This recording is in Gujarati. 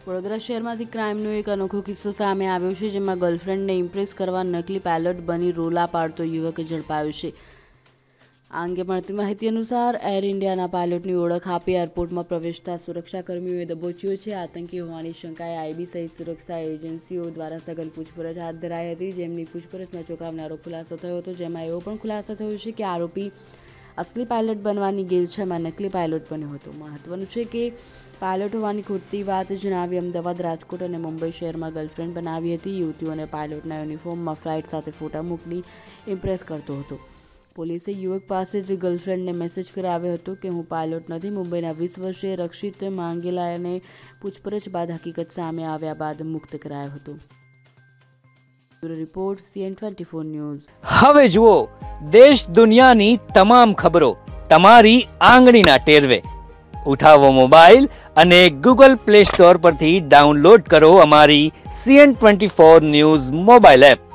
વડોદરા શહેરમાંથી ક્રાઇમનો એક અનોખો કિસ્સો સામે આવ્યો છે, જેમાં ગર્લફ્રેન્ડને ઇમ્પ્રેસ કરવા નકલી પાયલોટ બની રોલા પાડતો યુવક ઝડપાયો છે। આ અંગે મળતી માહિતી અનુસાર એર ઇન્ડિયાના પાયલોટની ઓળખ આપી એરપોર્ટમાં પ્રવેશતા સુરક્ષાકર્મીઓએ દબોચ્યો છે। આતંકી હોવાની શંકાએ આઈબી સહિત સુરક્ષા એજન્સીઓ દ્વારા સઘન પૂછપરછ હાથ ધરાઈ હતી, જેમની પૂછપરછમાં ચોંકાવનારો ખુલાસો થયો હતો, જેમાં એવો પણ ખુલાસો થયો છે કે આરોપી असली पायलट बनवानी गेरछाમાં નકલી પાયલોટ બન્યો હતો। મહત્વનું છે કે પાયલોટ હોવાની ખોટી વાત જણાવી અમદાવાદ, રાજકોટ અને મુંબઈ શહેરમાં ગર્લફ્રેન્ડ બનાવી હતી। યુવતીઓને પાયલોટના યુનિફોર્મમાં ફ્લાઇટ સાથે ફોટા મોકલી ઇમ્પ્રેસ કરતો હતો। પોલીસે યુવક પાસે જ ગર્લફ્રેન્ડને મેસેજ કરાવ્યો હતો કે હું પાયલોટ નથી। મુંબઈના 20 વર્ષીય રક્ષિત માંગેલાને પૂછપરછ બાદ હકીકત સામે આવ્યા બાદ મુક્ત કરાયો હતો। Report CN24 news. હવે જુઓ દેશ દુનિયાની તમામ ખબરો તમારી આંગળીના ટેરવે। ઉઠાવો મોબાઈલ અને ગૂગલ પ્લે સ્ટોર પરથી ડાઉનલોડ કરો અમારી CN24 ન્યૂઝ મોબાઈલ એપ।